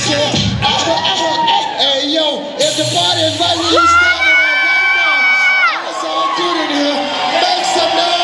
Hey, yo, if the party is right where you standing at right now, and it's all good in here, make some noise!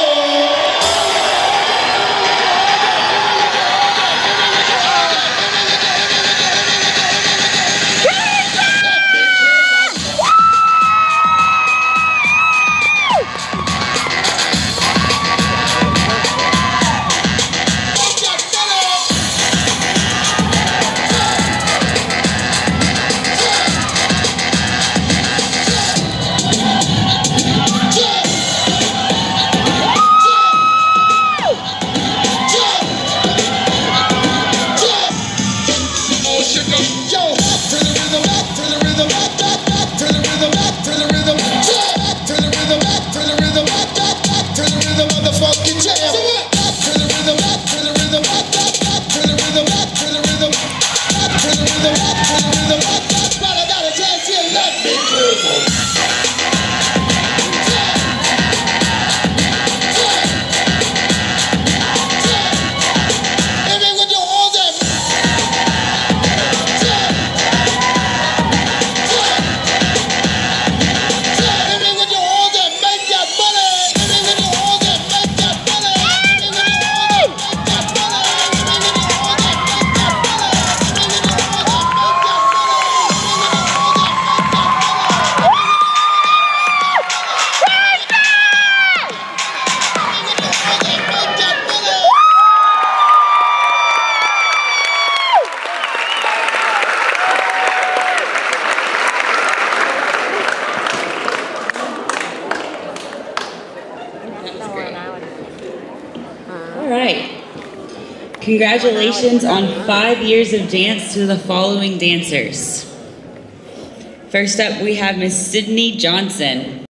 All right. Congratulations on 5 years of dance to the following dancers. First up, we have Miss Sydney Johnson.